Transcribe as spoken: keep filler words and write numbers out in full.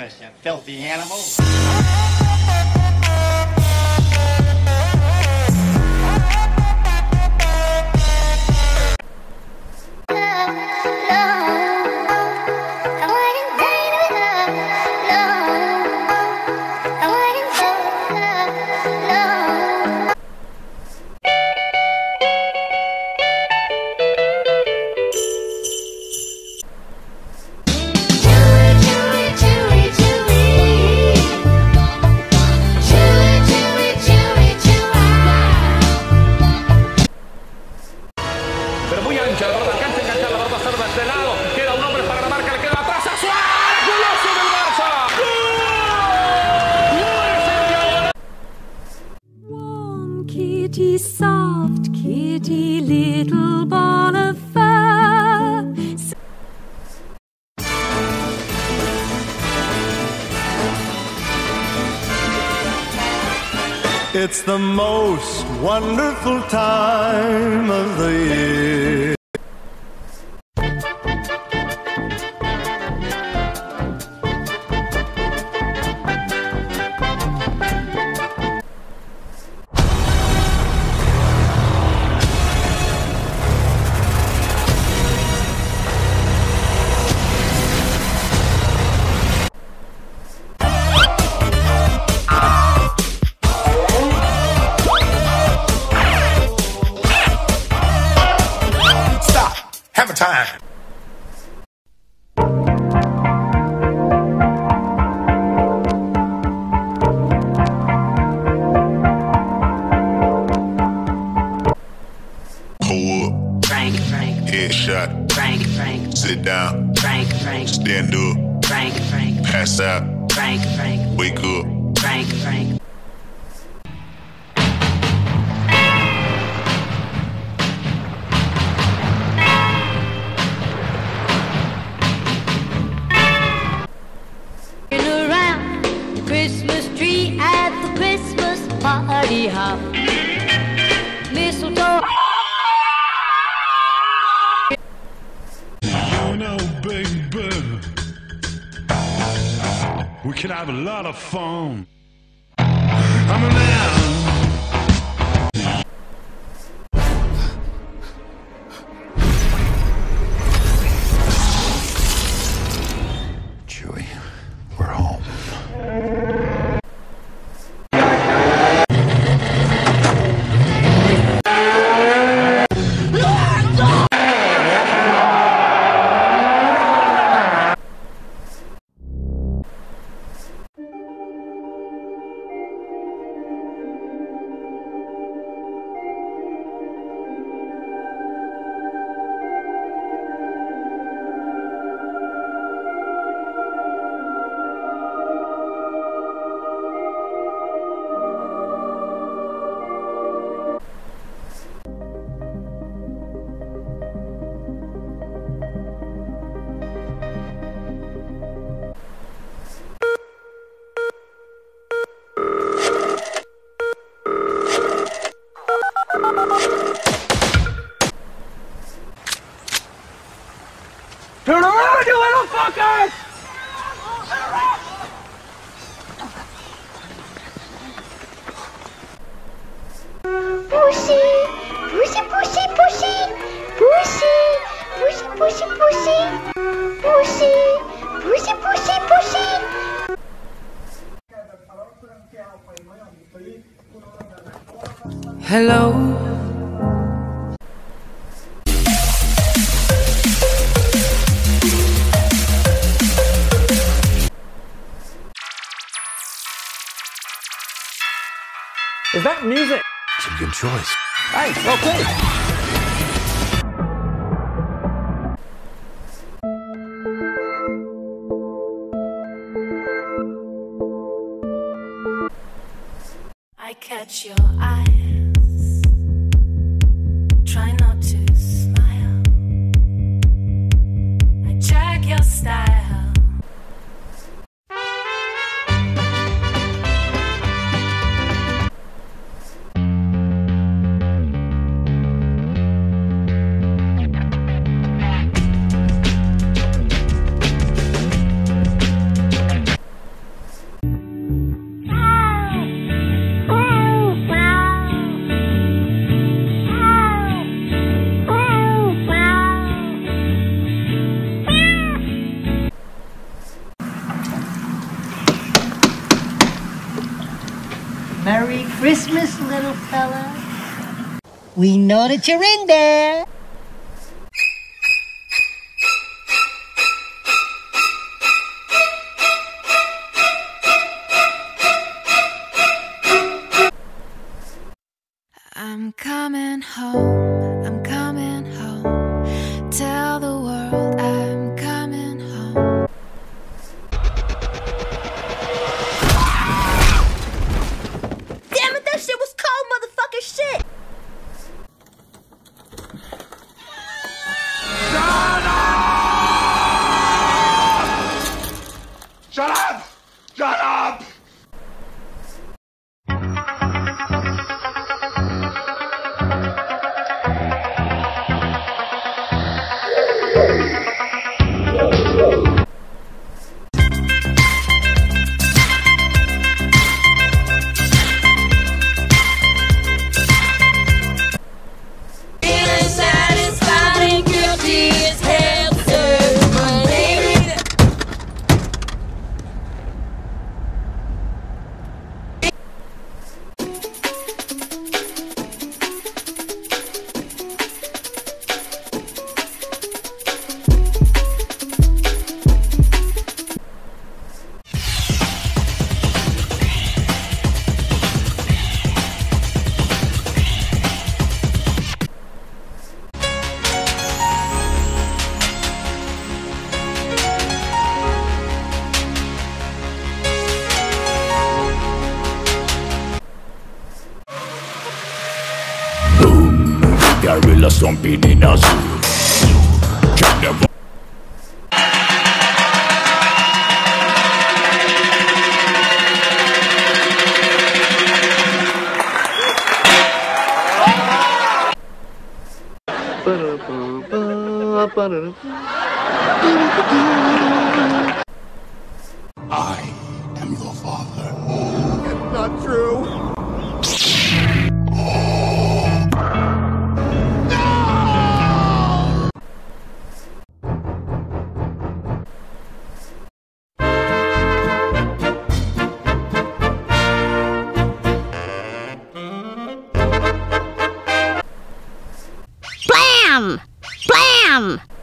Paris, you filthy animal. Kitty, soft kitty, little ball of fur. It's the most wonderful time of the year. Hammer time. Pull up. Frank, Frank. Headshot. Frank, Frank. Sit down. Frank, Frank. Stand up. Frank, Frank. Pass out. Frank, Frank. Wake up. Frank, Frank. Around the Christmas tree at the Christmas party hop. Mistletoe. You know, baby, we can have a lot of fun. I'm a man. Chewie, we're home. Turn around, you little fuckers! Pussy, pussy, pussy, pussy, pussy, pussy, pussy, pussy, pussy, pussy, pussy, pussy. Hello. Is that music? It's a good choice. Thanks, okay. I catch your eyes. Try not to smile. I check your style. We know that you're in there. I'm coming home, I'm coming home. Tell the world I'm coming home. Damn it, that shit was cold, motherfucker shit! Shut up! Shut up! Gorilla stomping in a zoo. Check the I am your father. It's not true. Blam! Blam!